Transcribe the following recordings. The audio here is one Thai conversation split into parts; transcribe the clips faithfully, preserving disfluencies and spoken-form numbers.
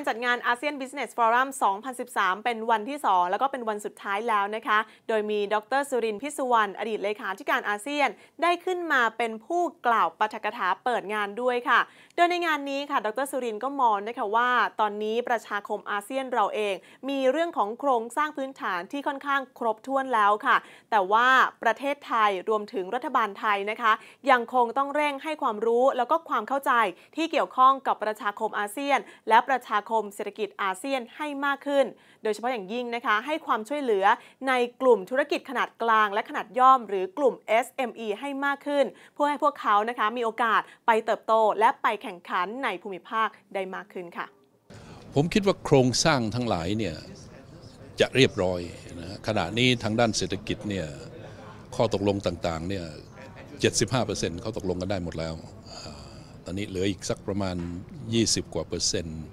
การจัดงาน อาเซียน Business Forum สองพันสิบสาม เป็นวันที่ สอง แล้วก็เป็นวันสุดท้ายแล้วนะคะ โดยมีดร.สุรินทร์ พิสุวรรณ อดีตเลขาธิการอาเซียนได้ขึ้นมาเป็นผู้กล่าวปาฐกถาเปิดงานด้วยค่ะ โดยในงานนี้ค่ะดร.สุรินทร์ก็มองนะคะว่าตอนนี้ประชาคมอาเซียนเราเองมีเรื่องของโครงสร้างพื้นฐานที่ค่อนข้างครบถ้วนแล้วค่ะแต่ว่าประเทศไทยรวมถึงรัฐบาลไทยนะคะยังคงต้องเร่งให้ความรู้แล้วก็ความเข้าใจที่เกี่ยวข้องกับประชาคมอาเซียนและประชาคมเศรษฐกิจอาเซียนให้มากขึ้นโดยเฉพาะอย่างยิ่งนะคะให้ความช่วยเหลือในกลุ่มธุรกิจขนาดกลางและขนาดย่อมหรือกลุ่ม เอส เอ็ม อี ให้มากขึ้นเพื่อให้พวกเขานะคะมีโอกาสไปเติบโตและไปแข่งขันในภูมิภาคได้มากขึ้นค่ะผมคิดว่าโครงสร้างทั้งหลายเนี่ยจะเรียบร้อยนะขณะนี้ทางด้านเศรษฐกิจเนี่ยข้อตกลงต่างๆเนี่ย เจ็ดสิบห้าเปอร์เซ็นต์ เขาตกลงกันได้หมดแล้วตอนนี้เหลืออีกสักประมาณยี่สิบกว่าเปอร์เซ็นต์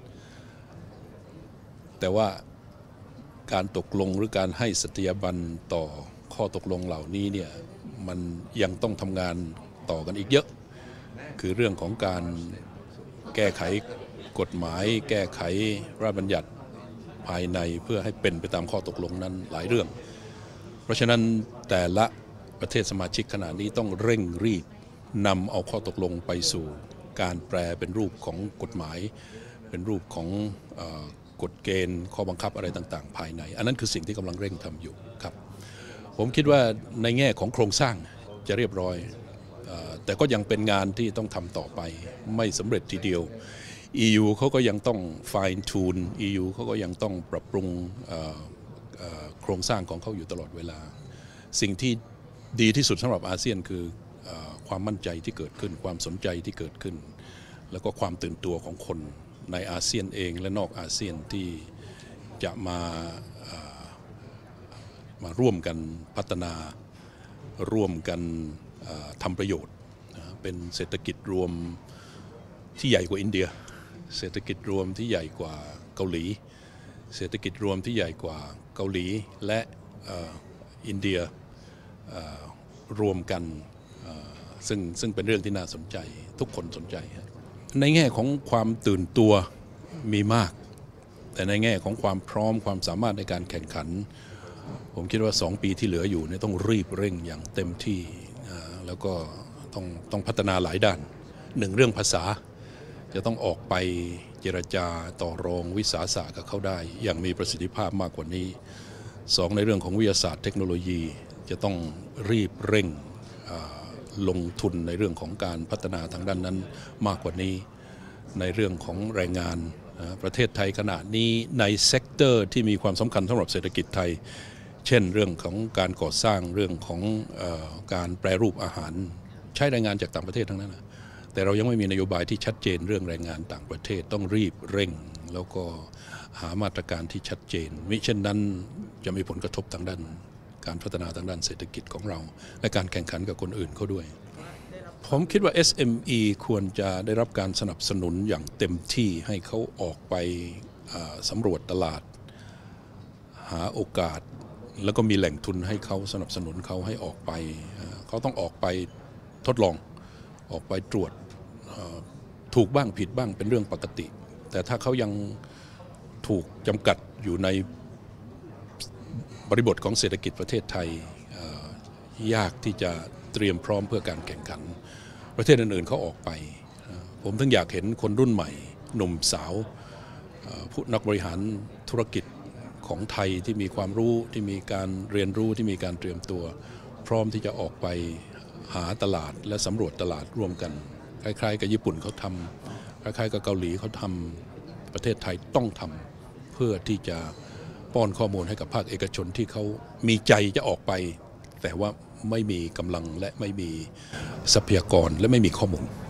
แต่ว่าการตกลงหรือการให้สัตยาบันต่อข้อตกลงเหล่านี้เนี่ยมันยังต้องทำงานต่อกันอีกเยอะคือเรื่องของการแก้ไขกฎหมายแก้ไขราชบัญญัติภายในเพื่อให้เป็นไปตามข้อตกลงนั้นหลายเรื่องเพราะฉะนั้นแต่ละประเทศสมาชิกขณะนี้ต้องเร่งรีบนำเอาข้อตกลงไปสู่การแปลเป็นรูปของกฎหมายเป็นรูปของเอ่อกฎเกณฑ์ข้อบังคับอะไรต่างๆภายในอันนั้นคือสิ่งที่กำลังเร่งทำอยู่ครับผมคิดว่าในแง่ของโครงสร้างจะเรียบร้อยแต่ก็ยังเป็นงานที่ต้องทำต่อไปไม่สำเร็จทีเดียว อี ยู เขาก็ยังต้อง fine tune อี ยู เขาก็ยังต้องปรับปรุงโครงสร้างของเขาอยู่ตลอดเวลาสิ่งที่ดีที่สุดสำหรับอาเซียนคือความมั่นใจที่เกิดขึ้นความสนใจที่เกิดขึ้นแล้วก็ความตื่นตัวของคนในอาเซียนเองและนอกอาเซียนที่จะมามาร่วมกันพัฒนาร่วมกันทำประโยชน์เป็นเศรษฐกิจรวมที่ใหญ่กว่าอินเดียเศรษฐกิจรวมที่ใหญ่กว่าเกาหลีเศรษฐกิจรวมที่ใหญ่กว่าเกาหลีและอินเดียรวมกันซึ่งซึ่งเป็นเรื่องที่น่าสนใจทุกคนสนใจในแง่ของความตื่นตัวมีมากแต่ในแง่ของความพร้อมความสามารถในการแข่งขันผมคิดว่าสองปีที่เหลืออยู่เนี่ยต้องรีบเร่งอย่างเต็มที่แล้วก็ต้องต้องพัฒนาหลายด้านหนึ่งเรื่องภาษาจะต้องออกไปเจรจาต่อรองวิสาสะกับเขาได้อย่างมีประสิทธิภาพมากกว่านี้สองในเรื่องของวิทยาศาสตร์เทคโนโลยีจะต้องรีบเร่งลงทุนในเรื่องของการพัฒนาทางด้านนั้นมากกว่านี้ในเรื่องของแรงงานประเทศไทยขณะนี้ในเซกเตอร์ที่มีความสำคัญสำหรับเศรษฐกิจไทยเช่นเรื่องของการก่อสร้างเรื่องของเอ่อการแปรรูปอาหารใช้แรงงานจากต่างประเทศทั้งนั้นแต่เรายังไม่มีนโยบายที่ชัดเจนเรื่องแรงงานต่างประเทศต้องรีบเร่งแล้วก็หามาตรการที่ชัดเจนมิเช่นนั้นจะมีผลกระทบทางด้านการพัฒนาทางด้านเศรษฐกิจของเราและการแข่งขันกับคนอื่นเขาด้วยผมคิดว่า เอส เอ็ม อี ควรจะได้รับการสนับสนุนอย่างเต็มที่ให้เขาออกไปสำรวจตลาดหาโอกาสแล้วก็มีแหล่งทุนให้เขาสนับสนุนเขาให้ออกไปเขาต้องออกไปทดลองออกไปตรวจถูกบ้างผิดบ้างเป็นเรื่องปกติแต่ถ้าเขายังถูกจำกัดอยู่ในบริบทของเศรษฐกิจประเทศไทยยากที่จะเตรียมพร้อมเพื่อการแข่งขันประเทศอื่นๆเขาออกไปผมถึงอยากเห็นคนรุ่นใหม่หนุ่มสาวผู้นักบริหารธุรกิจของไทยที่มีความรู้ที่มีการเรียนรู้ที่มีการเตรียมตัวพร้อมที่จะออกไปหาตลาดและสำรวจตลาดร่วมกันคล้ายๆกับญี่ปุ่นเขาทำคล้ายๆกับเกาหลีเขาทำประเทศไทยต้องทำเพื่อที่จะป้อนข้อมูลให้กับภาคเอกชนที่เขามีใจจะออกไปแต่ว่าไม่มีกำลังและไม่มีทรัพยากรและไม่มีข้อมูล